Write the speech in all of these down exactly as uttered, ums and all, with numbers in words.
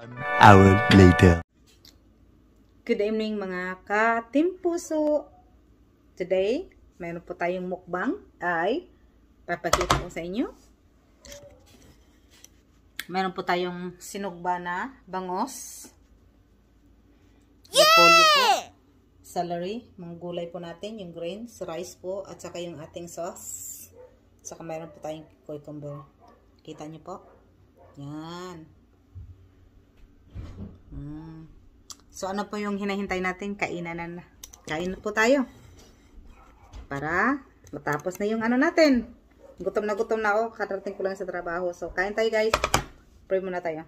Hour later. Good evening mga ka-Team Puso. Today, mayroon po tayong mukbang ay papakita ko sa inyo. Mayroon po tayong sinugba na bangos. Repolyo po. Celery, mga gulay po natin, yung greens, rice po, at saka yung ating sauce. At saka mayroon po tayong cucumber. Kita nyo po? Yan. Hmm. So, ano po yung hinahintay natin? Kainan na. Kain po tayo. Para matapos na yung ano natin. Gutom na gutom na ako. Katarating ko lang sa trabaho. So, kain tayo guys. Pray muna tayo.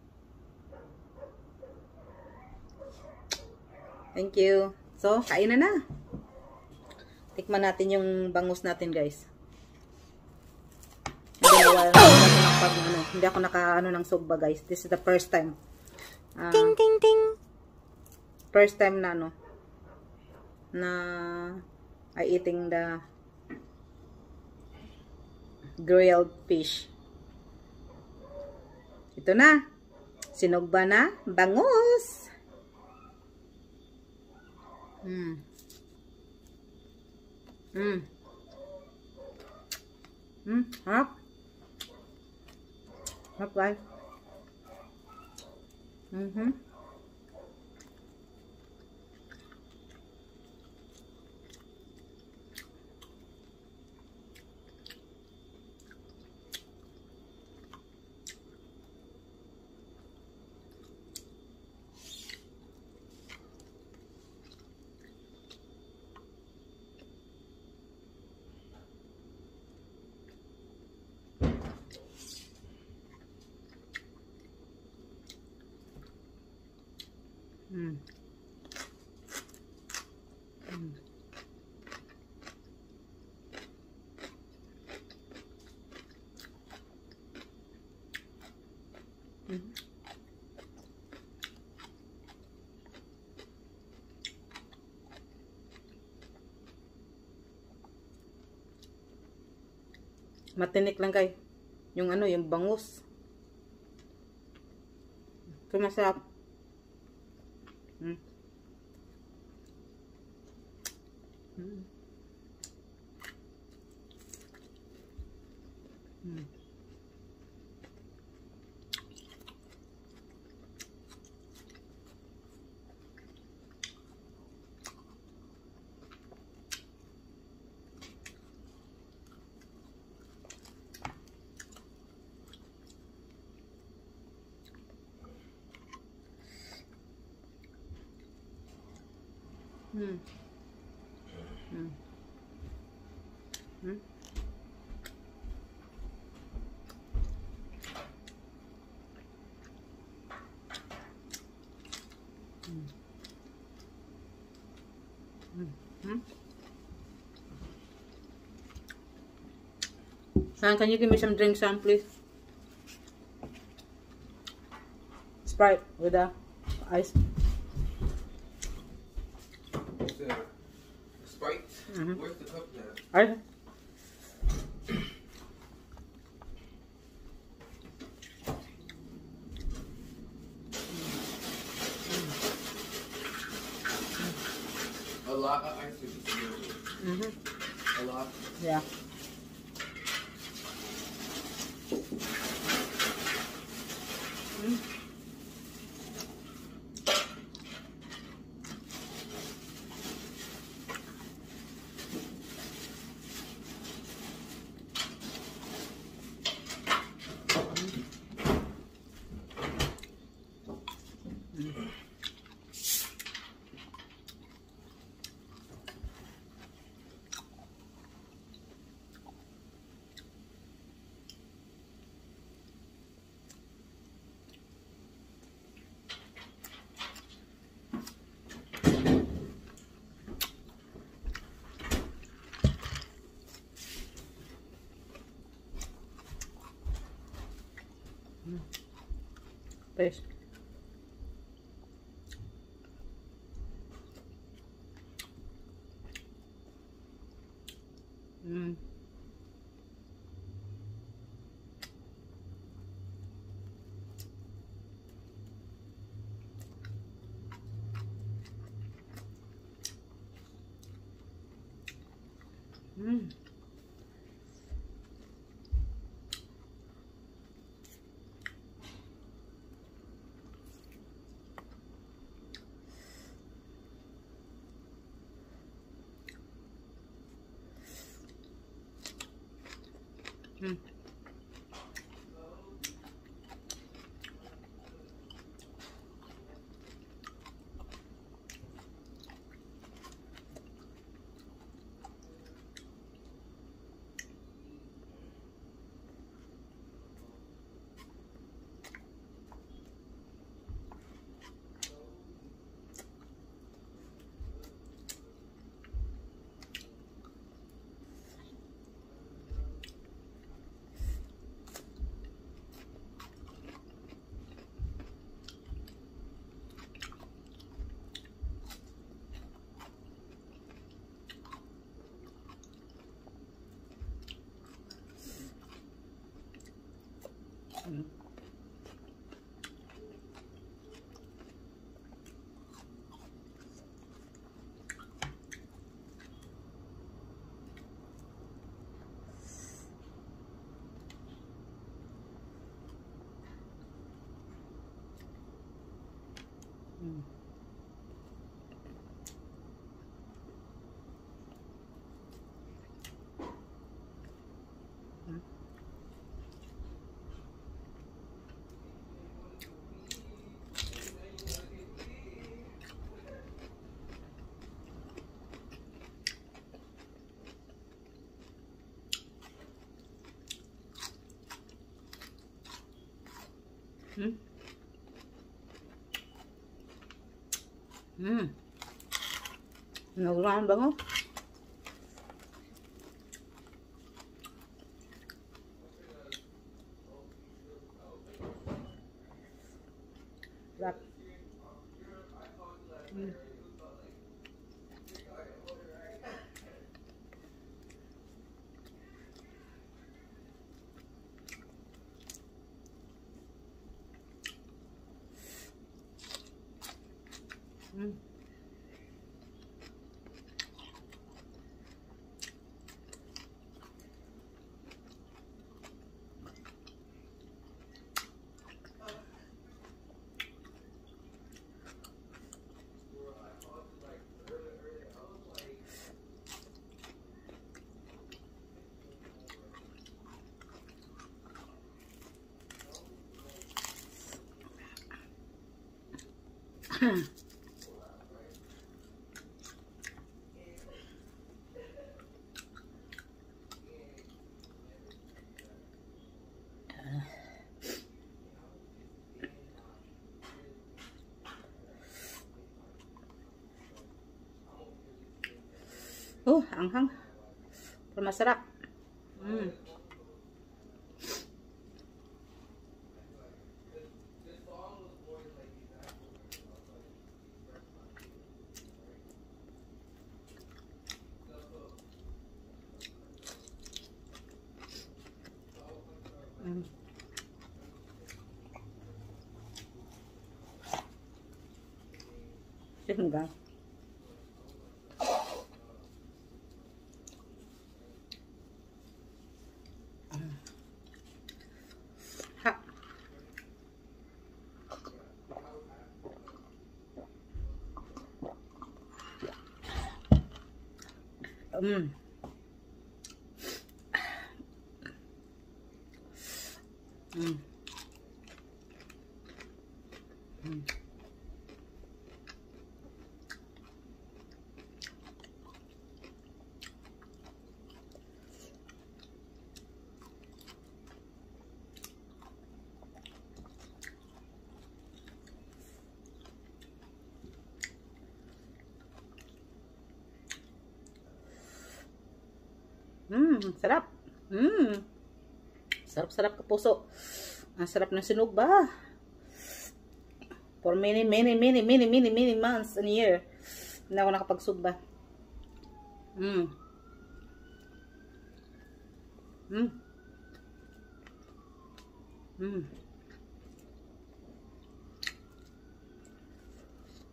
Thank you. So, kain na na. Tikman natin yung bangus natin guys. Hindi, wala, pag, ano, hindi ako naka ano, ng sugba guys. This is the first time. Uh, ting ting ting. First time na ano na I eating the grilled fish. Ito na. Sinugba na bangus. Mm. Mm. Mm, harap. Harap guys. Mhm. Mm. Mm. Mm. Matinik lang kay yung ano, yung bangus. Ito masarap. Mm. Mm. Mm. Mm. Mm. Mm. Mm. Mm. Son, can you give me some drink, son, please? Sprite with the ice. Sprite? Mm-hmm. Where's the cup now? Alright. A lot of ice is good. Mm-hmm. A lot? Yeah. Mm. Mm. Please. Mm. Mm. Mm. Mm. Mm. Mm. Mm. Nagulaan bango. Sarap. Mm. Mm. Oh, anghang. Pero masarap. Mm. Mm. Sehingga. Ha. Mm. Mm. Mm. Mm, sarap. Mm. Sarap-sarap ka puso. Ang sarap ng sinog ba? For many, many, many, many, many, many months and year, hindi ako nakapagsugba. Mm. Mm. Mm.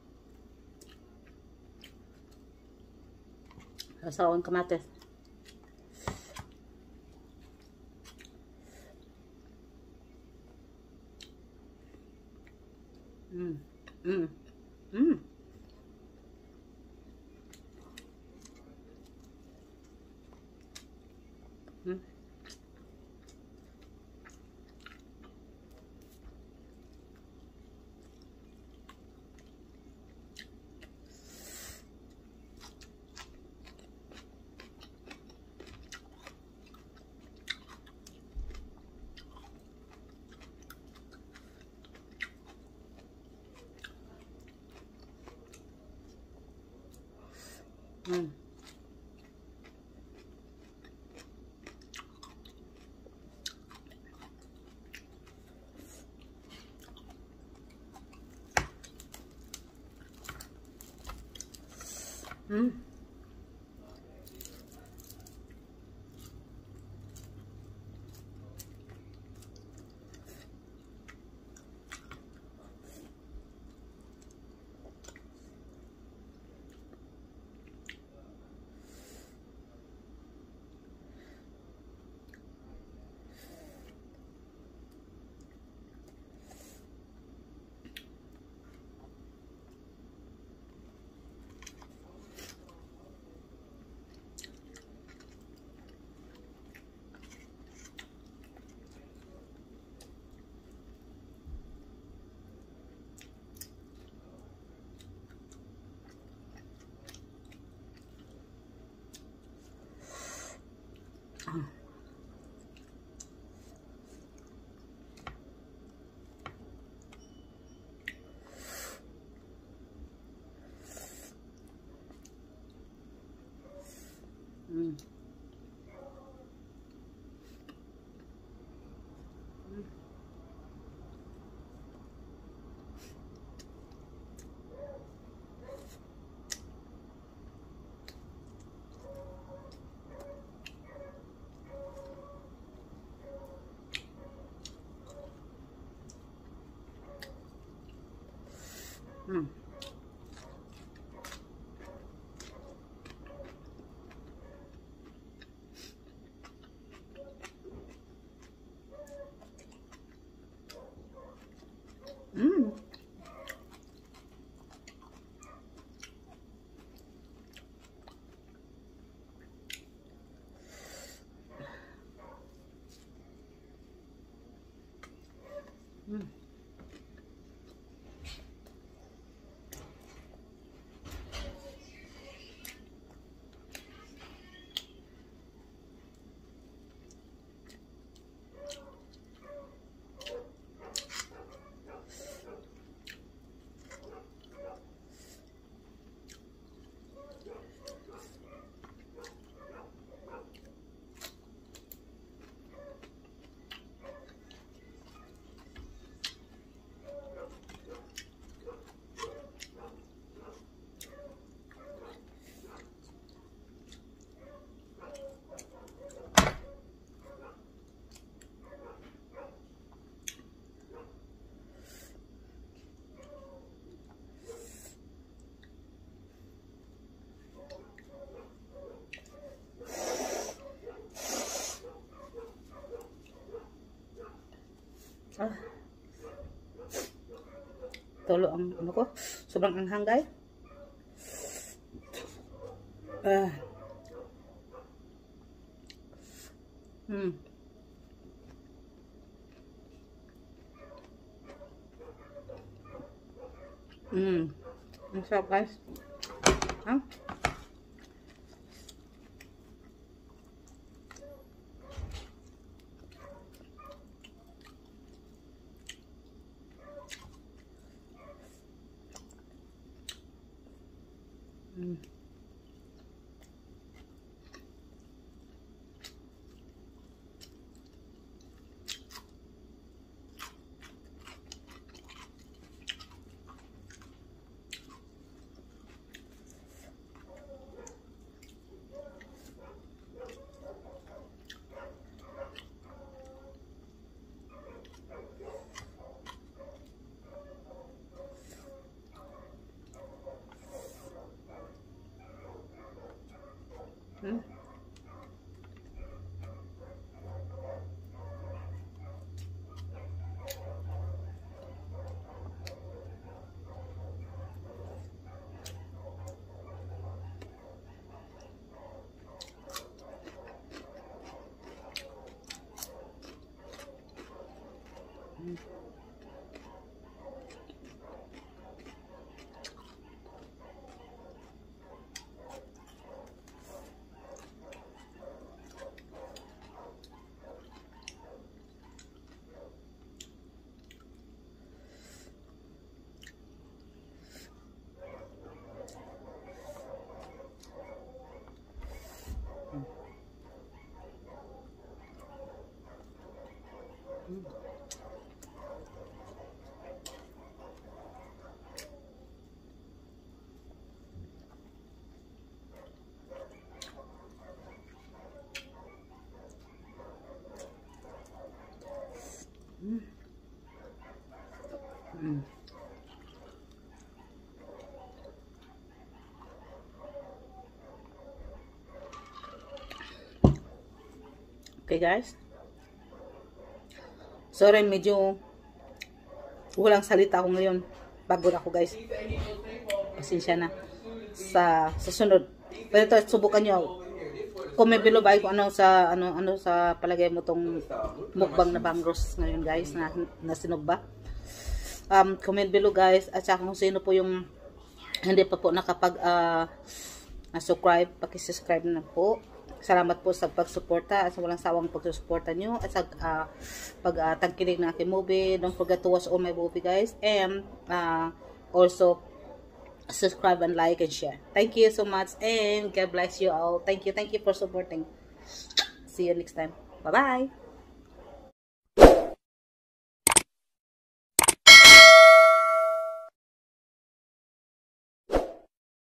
Sasawang kamatis. Mm. Mm. Mm. Mm. Mm. Mm. Mm. Mm. Mm. Mm. Ah, tulo ang ano ko. Sobrang anghang, guys. Ah. Mm. Mm. Ang sarap, guys. Ah. Mm. Mm. Okay guys. Sorry, medyo walang salita ako ngayon. Pagod ako guys. Pasensya na. Sa sa sunod. Pero ito, subukan nyo. Comment below ba kung ano sa ano ano sa palagay mo tong mukbang na bangros ngayon guys na nasinog ba? Um, comment below guys at saka kung sino po yung hindi pa po nakapag uh, subscribe, paki-subscribe na po. Salamat po sa pagsuporta at sa walang sawang pagsusuporta nyo at sa uh, pag uh, tangkilig ng aking movie. Don't forget to watch all my movie guys, and uh, also subscribe and like and share. Thank you so much and God bless you all. Thank you, thank you for supporting. See you next time. Bye bye.